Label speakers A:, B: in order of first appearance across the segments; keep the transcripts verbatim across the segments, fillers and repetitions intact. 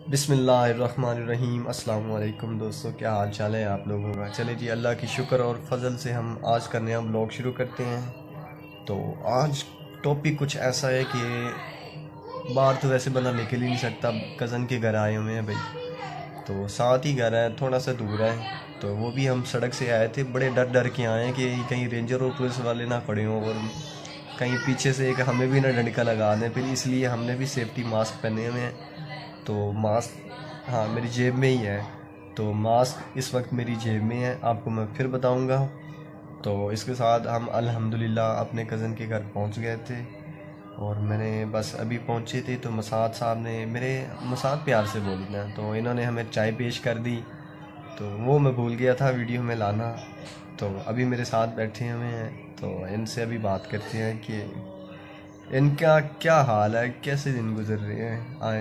A: बिस्मिल्लाहिर्रहमानिर्रहीम। अस्सलाम वालेकुम दोस्तों, क्या हाल चाल है आप लोगों का। चले जी, अल्लाह की शुक्र और फजल से हम आज का नया ब्लॉग शुरू करते हैं। तो आज टॉपिक कुछ ऐसा है कि बाहर तो वैसे बंदा निकल ही नहीं सकता। कज़न के घर आए हुए हैं भाई, तो साथ ही घर है, थोड़ा सा दूर है। तो वो भी हम सड़क से आए थे, बड़े डर डर के आए हैं कि कहीं रेंजर और पुलिस वाले ना खड़े हों और कहीं पीछे से एक हमें भी ना डंडा लगा दें। फिर इसलिए हमने भी सेफ्टी मास्क पहने हुए हैं। तो मास्क हाँ मेरी जेब में ही है, तो मास्क इस वक्त मेरी जेब में है, आपको मैं फिर बताऊंगा। तो इसके साथ हम अल्हम्दुलिल्लाह अपने कज़न के घर पहुंच गए थे और मैंने बस अभी पहुंचे थे तो मसाद साहब ने मेरे मसाद प्यार से बोलना है, तो इन्होंने हमें चाय पेश कर दी। तो वो मैं भूल गया था वीडियो में लाना। तो अभी मेरे साथ बैठे हुए हैं, तो इनसे अभी बात करते हैं कि इनका क्या हाल है, कैसे दिन गुजर रहे हैं। आए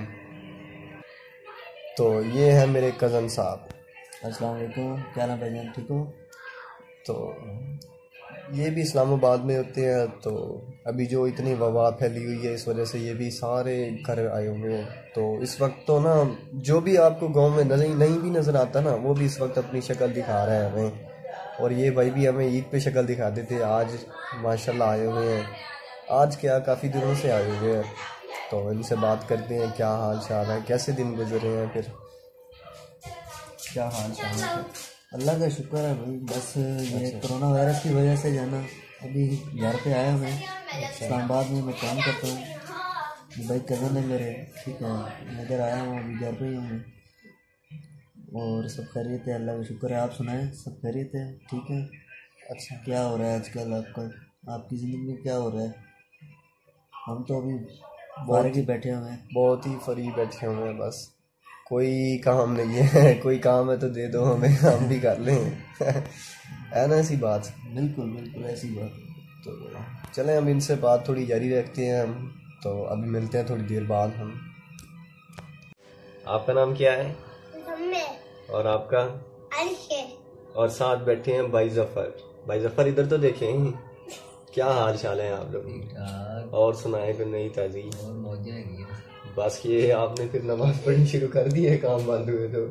A: तो ये है मेरे कज़न साहब।
B: अस्सलाम वालेकुम, क्या नाम भाईजान, ठीक हो?
A: तो ये भी इस्लामाबाद में होते हैं। तो अभी जो इतनी वबा फैली हुई है, इस वजह से ये भी सारे घर आए हुए हैं। तो इस वक्त तो ना जो भी आपको गांव में नहीं नहीं भी नज़र आता ना, वो भी इस वक्त अपनी शक्ल दिखा रहे हैं हमें। और ये भाई भी हमें ईद पे शक्ल दिखाते थे, आज माशाल्लाह आए हुए हैं। आज क्या काफ़ी दिनों से आए हुए हैं। तो इनसे बात करते हैं क्या हाल चाल है, कैसे दिन गुजर रहे हैं, फिर क्या हाल चाल है।
B: अल्लाह का शुक्र है भाई, बस ये कोरोना वायरस की वजह से जाना अभी घर पे आया मैं। इस्लामाबाद में मैं काम करता हूँ, भाई कज़न है मेरे, ठीक है। मैं इधर आया हूँ, अभी घर पे ही हूँ और सब खैरियत है, अल्लाह का शुक्र है। आप सुनाएं, सब खैरियत है, ठीक है। अच्छा, क्या हो रहा है आजकल आपका, आपकी ज़िंदगी में क्या हो रहा है? हम तो अभी बाहर ही बैठे हुए हैं,
A: बहुत ही फ्री बैठे हुए हैं, बस कोई काम नहीं है। कोई काम है तो दे दो हमें, हम भी कर लें। है ना ऐसी बात?
B: बिल्कुल बिल्कुल ऐसी बात।
A: तो चलें हम इनसे बात थोड़ी जारी रखते हैं हम। तो अभी मिलते हैं थोड़ी देर बाद हम। आपका नाम क्या है? और आपका? और साथ बैठे हैं भाई जफर। भाई जफर इधर तो देखें, क्या हाल चाल है आप लोग? और सुनाए कोई नई ताजी? बस ये आपने फिर नमाज पढ़नी शुरू कर दी है, काम बंद हुए तो।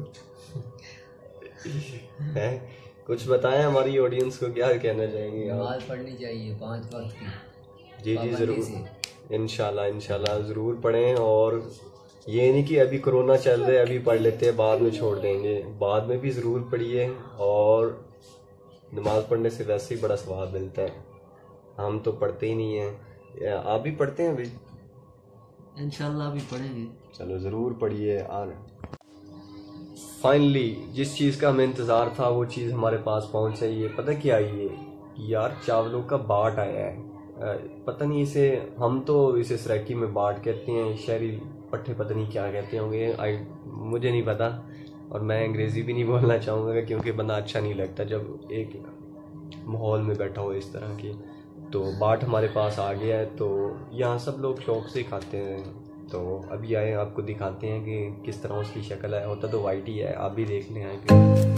A: है कुछ बताएं हमारी ऑडियंस को, क्या कहना चाहेंगे आप?
C: नमाज पढ़नी चाहिए पांच वक्त की।
A: जी जी ज़रूर, इंशाल्लाह इंशाल्लाह ज़रूर पढ़ें। और ये नहीं कि अभी कोरोना चल रहा है अभी पढ़ लेते हैं बाद में छोड़ देंगे, बाद में भी ज़रूर पढ़िए। और नमाज पढ़ने से वैसे ही बड़ा सवाब मिलता है। हम तो पढ़ते ही नहीं हैं, आप भी पढ़ते हैं भाई?
B: इंशाल्लाह भी पढ़ेंगे।
A: चलो ज़रूर पढ़िए। और फाइनली जिस चीज़ का हमें इंतज़ार था वो चीज़ हमारे पास पहुंच गई है। पता क्या आई है यार, चावलों का बाट आया है। पता नहीं इसे, हम तो इसे सराइकी में बाट कहते हैं, शहरी पट्टे पता नहीं क्या कहते होंगे, आई मुझे नहीं पता। और मैं अंग्रेज़ी भी नहीं बोलना चाहूँगा क्योंकि बंदा अच्छा नहीं लगता जब एक माहौल में बैठा हो इस तरह की। तो बाट हमारे पास आ गया है, तो यहाँ सब लोग शौक से खाते हैं। तो अभी आए आपको दिखाते हैं कि किस तरह उसकी शक्ल है। होता तो वाइट ही है, आप भी देख लें आए।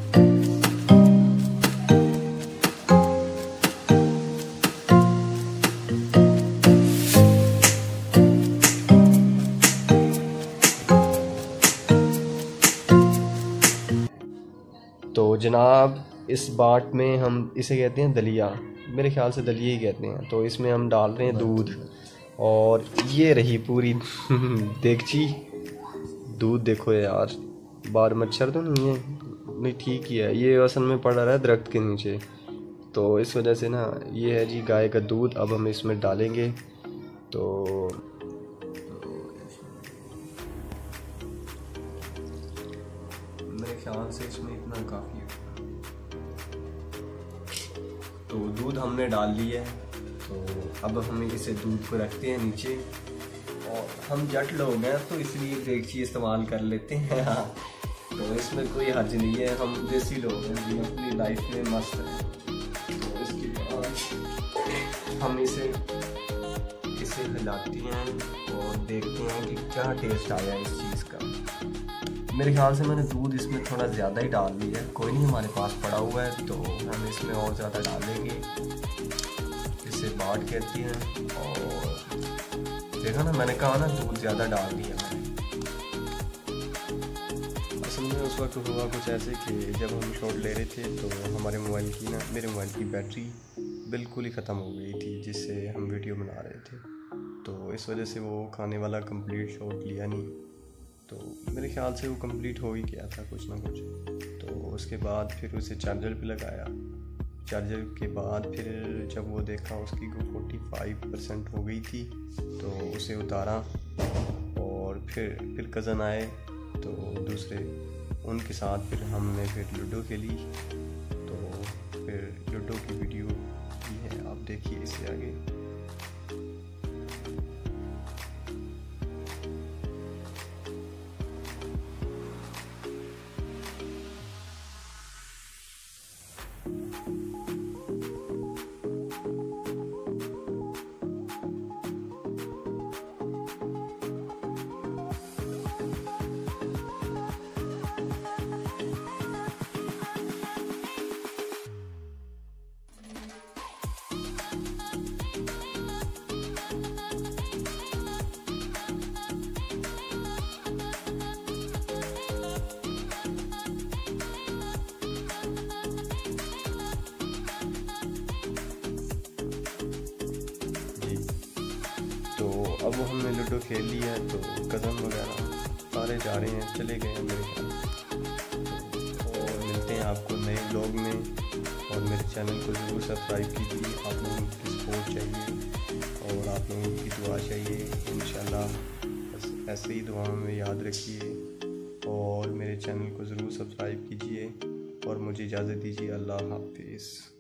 A: तो जनाब इस बाट में हम इसे कहते हैं दलिया, मेरे ख्याल से दलिया ही कहते हैं। तो इसमें हम डाल रहे हैं दूध, और ये रही पूरी देगची दूध। देखो यार, बाहर मच्छर तो नहीं है? नहीं, ठीक ही है। ये असल में पड़ा रहा है दरख्त के नीचे, तो इस वजह से ना ये है जी गाय का दूध। अब हम इसमें डालेंगे। तो मेरे ख्याल से इसमें इतना काफ़ी है। तो दूध हमने डाल लिया है, तो अब हम इसे दूध को रखते हैं नीचे। और हम जट लोग हैं तो इसलिए देगची इस्तेमाल कर लेते हैं। हाँ, तो इसमें कोई हर्ज नहीं है, हम देसी लोग हैं जी, अपनी लाइफ में मस्त हैं। तो इसके बाद हम इसे इसे हिलाते हैं और देखते हैं कि क्या टेस्ट आया इस चीज़ का। मेरे ख्याल से मैंने दूध इसमें थोड़ा ज़्यादा ही डाल दिया है, कोई नहीं हमारे पास पड़ा हुआ है, तो हम इसमें और ज़्यादा डालेंगे। इसे बाट कहती हैं। और देखा ना, मैंने कहा ना दूध ज़्यादा डाल दिया मैंने। असल में उस वक्त हुआ कुछ ऐसे कि जब हम शॉट ले रहे थे तो हमारे मोबाइल की ना मेरे मोबाइल की बैटरी बिल्कुल ही ख़त्म हो गई थी जिससे हम वीडियो बना रहे थे। तो इस वजह से वो खाने वाला कंप्लीट शॉट लिया नहीं। तो मेरे ख्याल से वो कंप्लीट हो ही गया था कुछ ना कुछ। तो उसके बाद फिर उसे चार्जर पे लगाया। चार्जर के बाद फिर जब वो देखा उसकी फोर्टी फाइव परसेंट हो गई थी तो उसे उतारा। और फिर फिर कज़न आए तो दूसरे उनके साथ फिर हमने फिर लूडो खेली। तो फिर लूडो की वीडियो की है, आप देखिए इससे आगे। तो अब वो हमने लूडो खेल लिया है तो कज़न वगैरह सारे जा रहे हैं, चले गए हैं मेरे ख्याल। और मिलते हैं आपको नए ब्लॉग में। और मेरे चैनल को ज़रूर सब्सक्राइब कीजिए। आप लोगों की सपोर्ट चाहिए और आप लोगों की दुआ चाहिए। इंशाल्लाह बस ऐसे ही दुआओं में याद रखिए और मेरे चैनल को ज़रूर सब्सक्राइब कीजिए। और मुझे इजाज़त दीजिए। अल्लाह हाफिज़।